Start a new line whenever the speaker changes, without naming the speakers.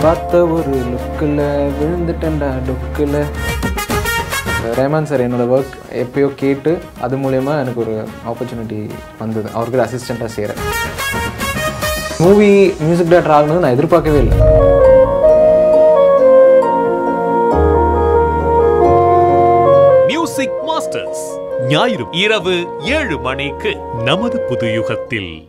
பார்த்த ஒரு லுக்கில் விழுந்துட்டேன்டா லுக்கில். ரஹ்மான் சார் என்னோடய ஒர்க் எப்பயோ கேட்டு அது மூலயமா எனக்கு ஒரு ஆப்பர்ச்சுனிட்டி வந்தது. அவருக்கு அசிஸ்டண்ட்டாக செய்கிறேன். மூவி மியூசிக் டைரக்டர் ஆகணும்னு நான் எதிர்பார்க்கவே இல்லை.
மியூசிக் மாஸ்டர்ஸ் ஞாயிறு இரவு 7 மணிக்கு நமது புது யுகத்தில்.